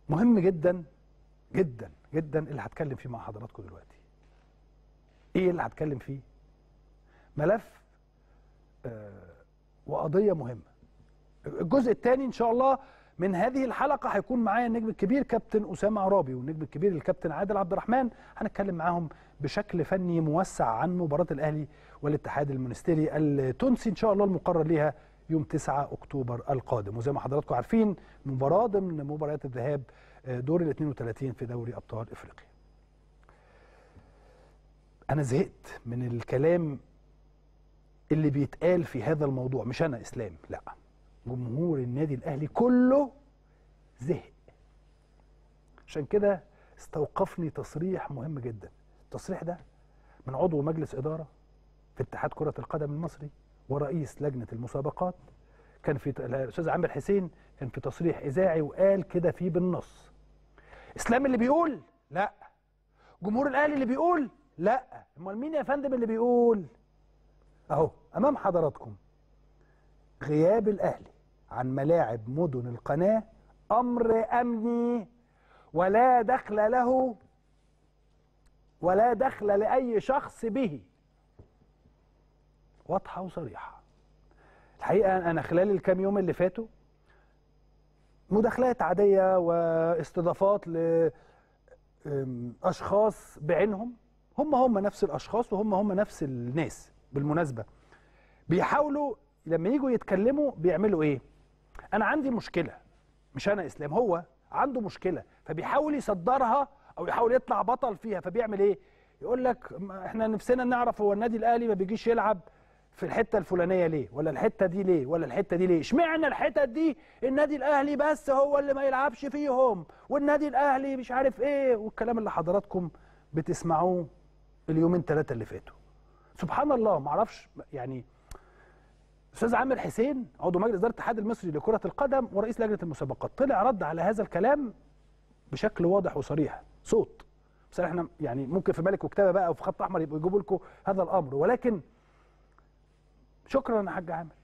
مهم جدا جدا جدا اللي هتكلم فيه مع حضراتكم دلوقتي. ايه اللي هتكلم فيه؟ ملف وقضيه مهمه. الجزء الثاني ان شاء الله من هذه الحلقه هيكون معايا النجم الكبير كابتن اسامه عرابي والنجم الكبير الكابتن عادل عبد الرحمن. هنتكلم معاهم بشكل فني موسع عن مباراه الاهلي والاتحاد المونستيري التونسي ان شاء الله المقرر ليها يوم 9 اكتوبر القادم. وزي ما حضراتكم عارفين مباراه ضمن مباريات الذهاب دور ال 32 في دوري ابطال افريقيا. انا زهقت من الكلام اللي بيتقال في هذا الموضوع، مش انا اسلام، لا، جمهور النادي الاهلي كله زهق. عشان كده استوقفني تصريح مهم جدا. التصريح ده من عضو مجلس اداره في اتحاد كره القدم المصري ورئيس لجنه المسابقات، كان في الاستاذ عامر حسين، كان في تصريح اذاعي وقال كده فيه بالنص: اسلام اللي بيقول لا، جمهور الاهلي اللي بيقول لا، امال مين يا فندم اللي بيقول؟ اهو امام حضراتكم: غياب الاهلي عن ملاعب مدن القناه امر امني ولا دخل له ولا دخل لاي شخص به. واضحه وصريحه. الحقيقه انا خلال الكام يوم اللي فاتوا مداخلات عاديه واستضافات لاشخاص بعينهم، هم نفس الاشخاص وهم نفس الناس بالمناسبه، بيحاولوا لما يجوا يتكلموا بيعملوا ايه؟ انا عندي مشكله، مش انا اسلام، هو عنده مشكله فبيحاول يصدرها او يحاول يطلع بطل فيها، فبيعمل ايه؟ يقول لك احنا نفسنا نعرف هو النادي الاهلي ما بيجيش يلعب في الحته الفلانيه ليه؟ ولا الحته دي ليه؟ ولا الحته دي ليه؟ اشمعنى الحتت دي النادي الاهلي بس هو اللي ما يلعبش فيهم، والنادي الاهلي مش عارف ايه، والكلام اللي حضراتكم بتسمعوه اليومين ثلاثه اللي فاتوا. سبحان الله، ما اعرفش يعني. استاذ عامر حسين عضو مجلس اداره الاتحاد المصري لكره القدم ورئيس لجنه المسابقات طلع رد على هذا الكلام بشكل واضح وصريح صوت. بس احنا يعني ممكن في ملك وكتابه بقى وفي خط احمر يبقوا يجيبوا لكم هذا الامر، ولكن شكرا يا حاج عامر،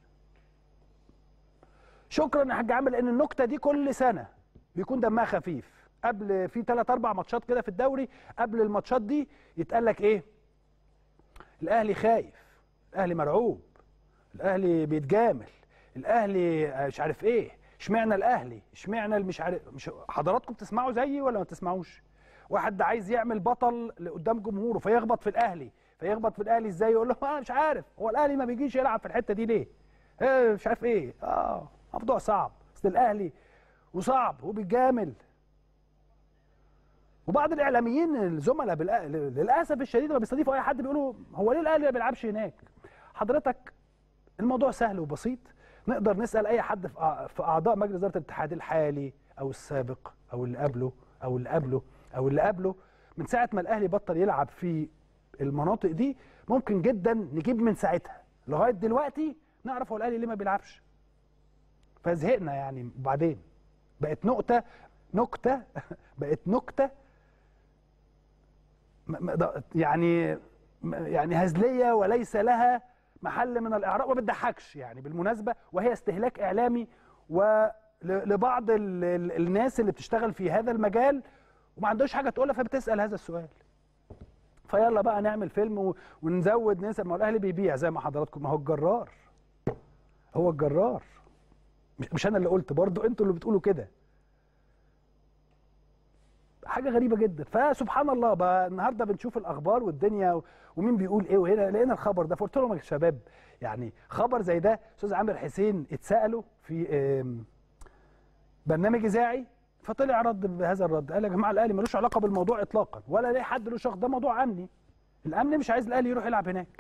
شكرا يا حاج عامر، لان النكته دي كل سنه بيكون دمها خفيف. قبل في 3 4 ماتشات كده في الدوري، قبل الماتشات دي يتقال لك ايه؟ الاهلي خايف، الاهلي مرعوب، الاهلي بيتجامل، الاهلي مش عارف ايه، اشمعنى الاهلي، اشمعنى مش عارف. مش حضراتكم بتسمعوا زيي ولا ما تسمعوش؟ واحد عايز يعمل بطل قدام جمهوره فيخبط في الاهلي، فيخبط في الاهلي ازاي؟ يقول له انا مش عارف هو الاهلي ما بيجيش يلعب في الحته دي ليه؟ مش عارف ايه. موضوع صعب، اصل الاهلي وصعب وبيتجامل. وبعض الاعلاميين الزملاء للاسف الشديد لما بيستضيفوا اي حد بيقولوا هو ليه الاهلي ما بيلعبش هناك؟ حضرتك الموضوع سهل وبسيط، نقدر نسال اي حد في اعضاء مجلس اداره الاتحاد الحالي او السابق او اللي قبله او اللي قبله او اللي قبله، من ساعه ما الاهلي بطل يلعب في المناطق دي ممكن جدا نجيب من ساعتها لغايه دلوقتي نعرف هو الاهلي ليه ما بيلعبش. فزهقنا يعني. وبعدين بقت نكته بقت نكته يعني هزليه وليس لها محل من الاعراب، وما بتضحكش يعني بالمناسبه، وهي استهلاك اعلامي ولبعض الناس اللي بتشتغل في هذا المجال وما عندوش حاجه تقولها فبتسال هذا السؤال. فيلا بقى نعمل فيلم ونزود نسب. ما هو الاهلي بيبيع زي ما حضراتكم، ما هو الجرار، هو الجرار، مش انا اللي قلت، برضو انتوا اللي بتقولوا كده. حاجه غريبه جدا. فسبحان الله بقى النهارده بنشوف الاخبار والدنيا ومين بيقول ايه، وهنا لقينا الخبر ده، فقلت لهم يا شباب يعني خبر زي ده. استاذ عامر حسين اتسالوا في برنامج اذاعي فطلع رد بهذا الرد، قال يا جماعه الاهلي ملوش علاقه بالموضوع اطلاقا، ولا ليه حد له شخص، ده موضوع امني، الامن مش عايز الاهلي يروح يلعب هناك.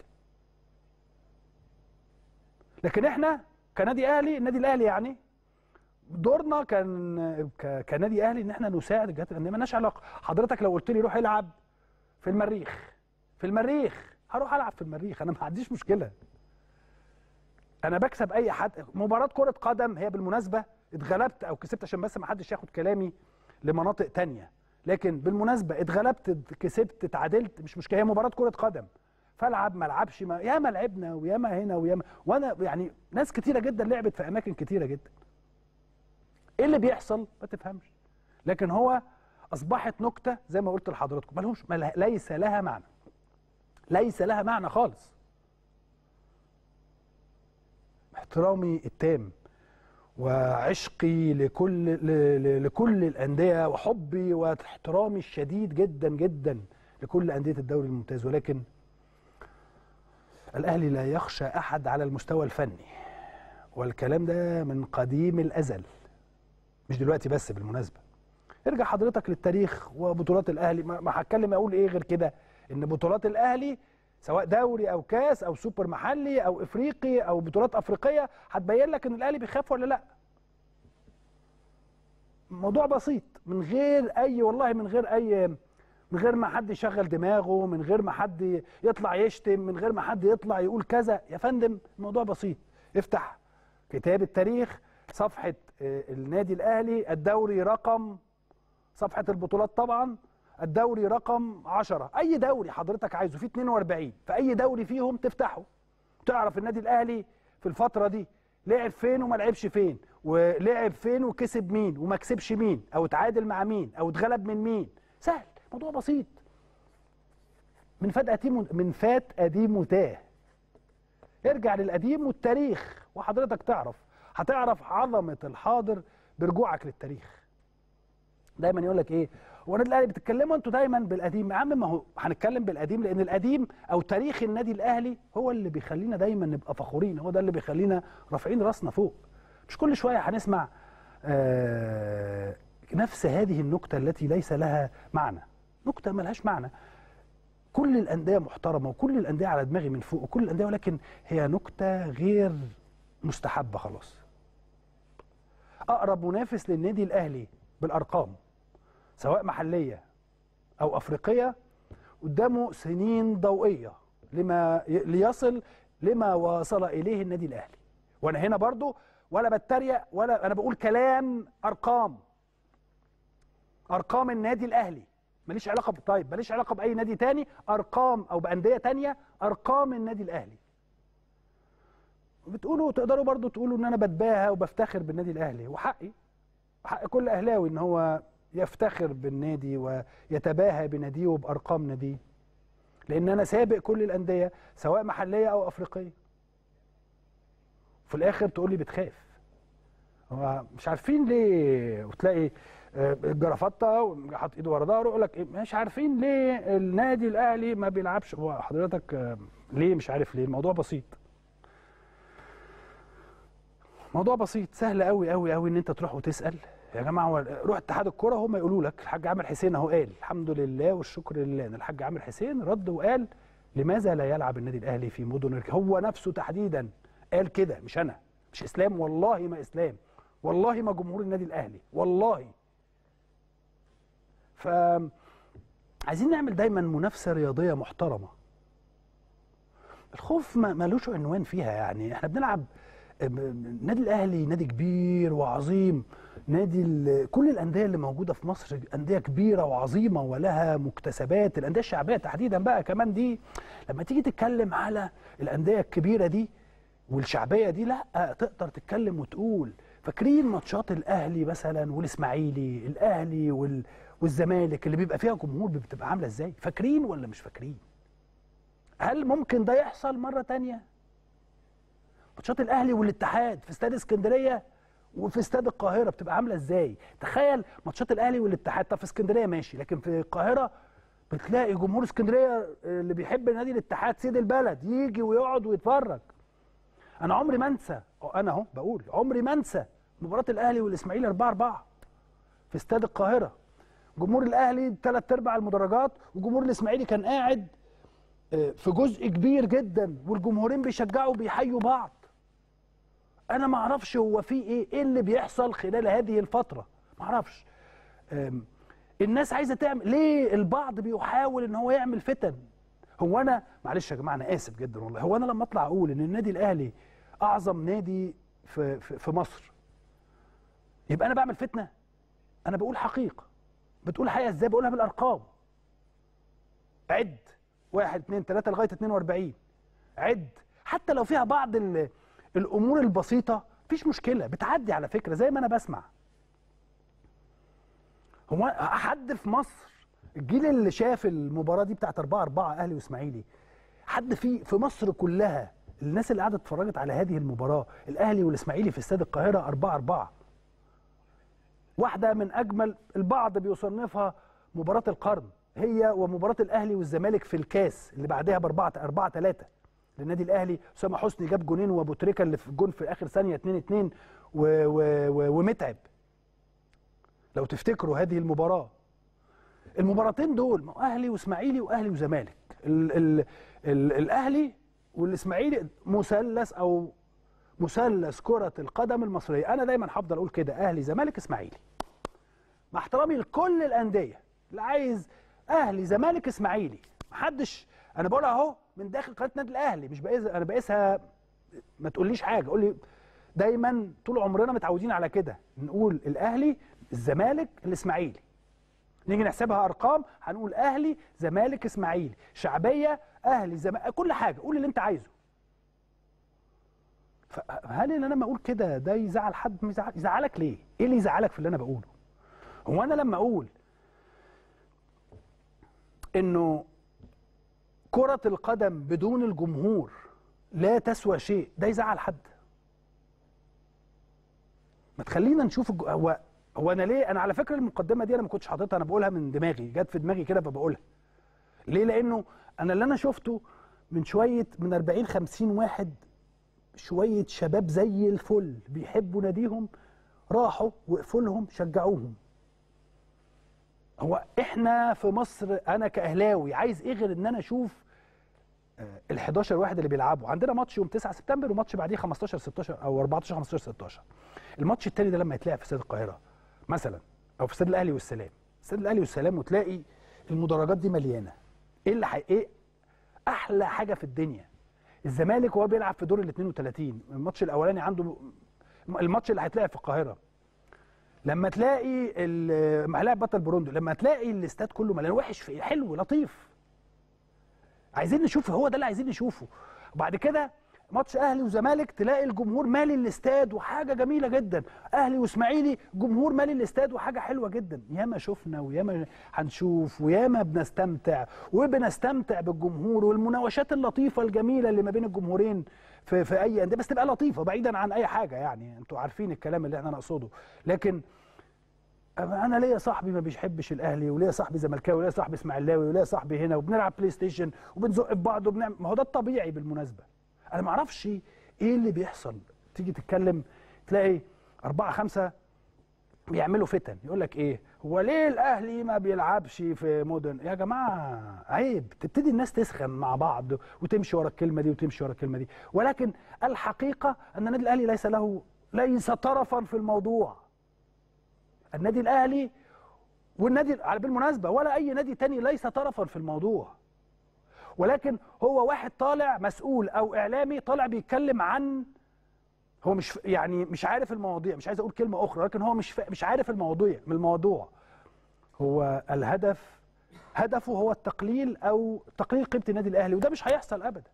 لكن احنا كنادي اهلي، النادي الاهلي يعني دورنا كنادي اهلي ان احنا نساعد الجهات الامنيه، مالناش علاقه. حضرتك لو قلت لي روح العب في المريخ هروح العب في المريخ، انا ما عنديش مشكله، انا بكسب اي حد. مباراه كره قدم هي بالمناسبه اتغلبت او كسبت، عشان بس ما حدش ياخد كلامي لمناطق تانية، لكن بالمناسبه اتغلبت كسبت اتعادلت مش مشكله، هي مباراه كره قدم، فالعب ما العبش، ياما لعبنا وياما هنا وياما، وانا يعني ناس كتيره جدا لعبت في اماكن كتيره جدا. ايه اللي بيحصل؟ ما تفهمش. لكن هو اصبحت نكته زي ما قلت لحضراتكم، ليس لها معنى، ليس لها معنى خالص. احترامي التام وعشقي لكل الانديه وحبي واحترامي الشديد جدا جدا لكل انديه الدوري الممتاز، ولكن الاهلي لا يخشى احد على المستوى الفني، والكلام ده من قديم الازل، مش دلوقتي بس. بالمناسبه ارجع حضرتك للتاريخ وبطولات الاهلي، ما هتكلم اقول ايه غير كده، ان بطولات الاهلي سواء دوري او كاس او سوبر محلي او افريقي او بطولات افريقيه هتبين لك ان الاهلي بيخاف ولا لا. موضوع بسيط، من غير اي، والله من غير ما حد يشغل دماغه، من غير ما حد يطلع يشتم، من غير ما حد يطلع يقول كذا. يا فندم الموضوع بسيط، افتح كتاب التاريخ، صفحه النادي الاهلي، الدوري رقم، صفحه البطولات طبعا، الدوري رقم 10، اي دوري حضرتك عايزه، في 42، فاي دوري فيهم تفتحه تعرف النادي الاهلي في الفتره دي لعب فين وما لعبش فين، ولعب فين وكسب مين وما كسبش مين، او اتعادل مع مين، او اتغلب من مين. سهل، موضوع بسيط. من فات قديم وتاه. ارجع للقديم والتاريخ وحضرتك هتعرف عظمه الحاضر برجوعك للتاريخ. دايما يقول لك ايه، هو النادي الاهلي بتتكلموا انتوا دايما بالقديم. يا عم ما هو هنتكلم بالقديم لان القديم او تاريخ النادي الاهلي هو اللي بيخلينا دايما نبقى فخورين، هو ده اللي بيخلينا رافعين راسنا فوق. مش كل شويه هنسمع نفس هذه النكته التي ليس لها معنى، نكته ما لهاش معنى. كل الانديه محترمه وكل الانديه على دماغي من فوق وكل الانديه، ولكن هي نكته غير مستحبه خلاص. اقرب منافس للنادي الاهلي بالارقام سواء محليه او افريقيه قدامه سنين ضوئيه ليصل لما وصل اليه النادي الاهلي. وانا هنا برضو ولا بتريق ولا انا بقول كلام، ارقام النادي الاهلي، ماليش علاقه طيب ماليش علاقه باي نادي تاني، ارقام او بانديه تانيه، ارقام النادي الاهلي. بتقولوا تقدروا برضو تقولوا ان انا بتباهى وبفتخر بالنادي الاهلي، وحقي، حق كل اهلاوي ان هو يفتخر بالنادي ويتباهى بناديه وبارقام ناديه، لان انا سابق كل الانديه سواء محليه او افريقيه. في الاخر تقول لي بتخاف، هو مش عارفين ليه، وتلاقي الجرافطه حاطط ايده ورا ظهره يقول لك مش عارفين ليه النادي الاهلي ما بيلعبش. هو حضرتك ليه مش عارف ليه؟ الموضوع بسيط، موضوع بسيط سهل قوي قوي قوي ان انت تروح وتسال يا جماعه، روح اتحاد الكوره هم يقولوا لك. الحاج عامر حسين اهو قال الحمد لله والشكر لله ان الحاج عامر حسين رد وقال لماذا لا يلعب النادي الاهلي في مدن، هو نفسه تحديدا قال كده، مش انا، مش اسلام، والله ما اسلام، والله ما جمهور النادي الاهلي، والله. ف عايزين نعمل دايما منافسه رياضيه محترمه. الخوف مالوش عنوان فيها، يعني احنا بنلعب النادي الاهلي نادي كبير وعظيم، نادي كل الانديه اللي موجوده في مصر انديه كبيره وعظيمه ولها مكتسبات، الانديه الشعبيه تحديدا بقى كمان دي لما تيجي تتكلم على الانديه الكبيره دي والشعبيه دي، لا تقدر تتكلم وتقول فاكرين ماتشات الاهلي مثلا والاسماعيلي، الاهلي والزمالك اللي بيبقى فيها جمهور بتبقى عامله ازاي؟ فاكرين ولا مش فاكرين؟ هل ممكن ده يحصل مره ثانيه؟ ماتشات الاهلي والاتحاد في استاد اسكندريه وفي استاد القاهره بتبقى عامله ازاي؟ تخيل ماتشات الاهلي والاتحاد، طب في اسكندريه ماشي، لكن في القاهره بتلاقي جمهور اسكندريه اللي بيحب نادي الاتحاد سيد البلد يجي ويقعد ويتفرج. انا عمري ما انسى، انا اهو بقول عمري ما انسى مباراه الاهلي والاسماعيلي 4-4 في استاد القاهره. جمهور الاهلي 3/4 المدرجات، وجمهور الاسماعيلي كان قاعد في جزء كبير جدا، والجمهورين بيشجعوا وبيحيوا بعض. انا ما اعرفش هو في ايه اللي بيحصل خلال هذه الفتره، ما اعرفش. الناس عايزه تعمل ليه؟ البعض بيحاول ان هو يعمل فتن. هو انا معلش يا جماعه انا اسف جدا والله، هو انا لما اطلع اقول ان النادي الاهلي اعظم نادي في مصر يبقى انا بعمل فتنه؟ انا بقول حقيقه. بتقول حقيقه ازاي؟ بقولها بالارقام. عد 1 2 3 لغايه 42، عد حتى لو فيها بعض الامور البسيطه مفيش مشكله، بتعدي على فكره زي ما انا بسمع. هو حد في مصر الجيل اللي شاف المباراه دي بتاعت 4-4 اهلي واسماعيلي، حد في مصر كلها الناس اللي قعدت اتفرجت على هذه المباراه الاهلي والاسماعيلي في استاد القاهره 4-4، واحده من اجمل، البعض بيصنفها مباراه القرن، هي ومباراه الاهلي والزمالك في الكاس اللي بعدها ب4-3 للنادي الاهلي. اسامه حسني جاب جونين وابو تريكه اللي في الجون في اخر ثانيه 2-2 ومتعب. لو تفتكروا هذه المباراه، المباراتين دول اهلي واسماعيلي واهلي وزمالك، الاهلي والاسماعيلي مثلث كره القدم المصريه. انا دايما هفضل اقول كده، اهلي زمالك اسماعيلي، مع احترامي لكل الانديه اللي عايز اهلي زمالك اسماعيلي، محدش، انا بقولها اهو من داخل قناه النادي الاهلي، مش بقيس، انا بقيسها، ما تقوليش حاجه، قول لي. دايما طول عمرنا متعودين على كده، نقول الاهلي الزمالك الاسماعيلي، نيجي نحسبها ارقام هنقول اهلي زمالك اسماعيلي، شعبيه اهلي زمالك، كل حاجه قول اللي انت عايزه. فهل ان انا لما اقول كده ده يزعل حد؟ يزعلك ليه؟ ايه اللي يزعلك في اللي انا بقوله؟ هو انا لما اقول انه كرة القدم بدون الجمهور لا تسوى شيء، ده يزعل حد؟ ما تخلينا نشوف هو انا ليه؟ انا على فكره المقدمه دي انا ما كنتش حاططها، انا بقولها من دماغي، جت في دماغي كده فبقولها. ليه؟ لانه انا اللي انا شفته من شويه، من 40 50 واحد، شويه شباب زي الفل بيحبوا ناديهم، راحوا وقفوا لهم شجعوهم. هو احنا في مصر، انا كاهلاوي عايز ايه غير ان انا اشوف ال 11 واحد اللي بيلعبوا؟ عندنا ماتش يوم 9 سبتمبر وماتش بعديه 15 16 او 14 15 16. الماتش التاني ده لما يتلعب في استاد القاهره مثلا، او في استاد الاهلي والسلام، استاد الاهلي والسلام، وتلاقي المدرجات دي مليانه، ايه اللي ايه احلى حاجه في الدنيا؟ الزمالك وهو بيلعب في دور ال 32، الماتش الاولاني عنده، الماتش اللي هيتلعب في القاهره، لما تلاقي هلاعب بطل بروندو، لما تلاقي الاستاد كله مليان، وحش في حلو لطيف، عايزين نشوف، هو ده اللي عايزين نشوفه. وبعد كده ماتش اهلي وزمالك تلاقي الجمهور مالي الاستاد وحاجه جميله جدا، اهلي واسماعيلي جمهور مالي الاستاد وحاجه حلوه جدا. ياما شفنا وياما هنشوف وياما بنستمتع بالجمهور والمناوشات اللطيفه الجميله اللي ما بين الجمهورين في اي انديه، بس تبقى لطيفه بعيدا عن اي حاجه، يعني انتوا عارفين الكلام اللي احنا نقصده. لكن انا ليا صاحبي ما بيحبش الاهلي، وليا صاحبي زملكاوي، وليا صاحبي اسماعيلاوي، وليا صاحبي هنا، وبنلعب بلاي ستيشن وبنزق في بعض وبنعمل، ما هو ده الطبيعي بالمناسبه. انا ما اعرفش ايه اللي بيحصل، تيجي تتكلم تلاقي 4 5 بيعملوا فتن، يقول لك ايه، هو ليه الاهلي ما بيلعبش في مدن؟ يا جماعه عيب، تبتدي الناس تسخن مع بعض وتمشي ورا الكلمه دي وتمشي ورا الكلمه دي، ولكن الحقيقه ان النادي الاهلي ليس طرفا في الموضوع. النادي الاهلي والنادي بالمناسبه ولا اي نادي تاني ليس طرفا في الموضوع، ولكن هو واحد طالع مسؤول او اعلامي طالع بيتكلم عن، هو مش يعني مش عارف المواضيع، مش عايز اقول كلمه اخرى، لكن هو مش عارف الموضوع. هو هدفه هو التقليل او تقليل قيمه النادي الاهلي، وده مش هيحصل ابدا.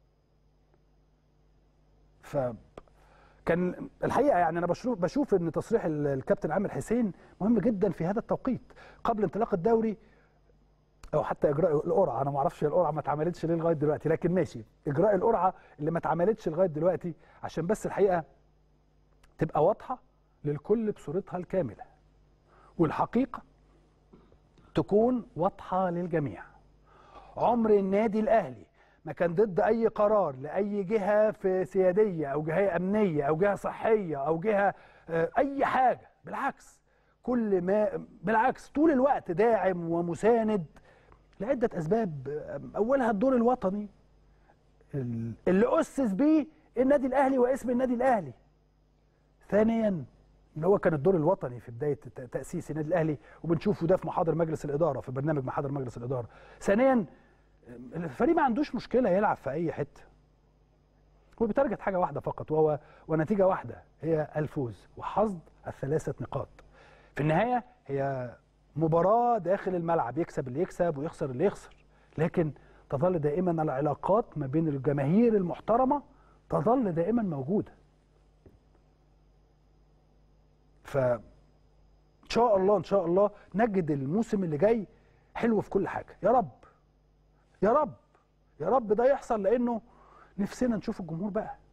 كان الحقيقه يعني انا بشوف ان تصريح الكابتن عامر حسين مهم جدا في هذا التوقيت قبل انطلاق الدوري، او حتى اجراء القرعه. انا ما اعرفش القرعه ما اتعملتش ليه لغايه دلوقتي، لكن ماشي، اجراء القرعه اللي ما اتعملتش لغايه دلوقتي عشان بس الحقيقه تبقى واضحه للكل بصورتها الكامله، والحقيقه تكون واضحه للجميع. عمر النادي الاهلي ما كان ضد اي قرار لاي جهه في سياديه او جهه امنيه او جهه صحيه او جهه اي حاجه، بالعكس طول الوقت داعم ومساند لعده اسباب، اولها الدور الوطني اللي اسس بيه النادي الاهلي واسم النادي الاهلي. ثانيا اللي هو كان الدور الوطني في بدايه تاسيس النادي الاهلي، وبنشوفه ده في محاضر مجلس الاداره، في برنامج محاضر مجلس الاداره. ثانيا الفريق ما عندوش مشكله يلعب في اي حته، هو بيتارجت حاجه واحده فقط ونتيجه واحده، هي الفوز وحصد ال3 نقاط. في النهايه هي مباراه داخل الملعب، يكسب اللي يكسب ويخسر اللي يخسر، لكن تظل دائما العلاقات ما بين الجماهير المحترمه تظل دائما موجوده. شاء الله ان شاء الله نجد الموسم اللي جاي حلو في كل حاجه. يا رب يا رب يا رب ده يحصل، لانه نفسنا نشوف الجمهور بقى.